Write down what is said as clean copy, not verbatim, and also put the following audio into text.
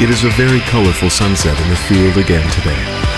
It is a very colorful sunset in the field again today.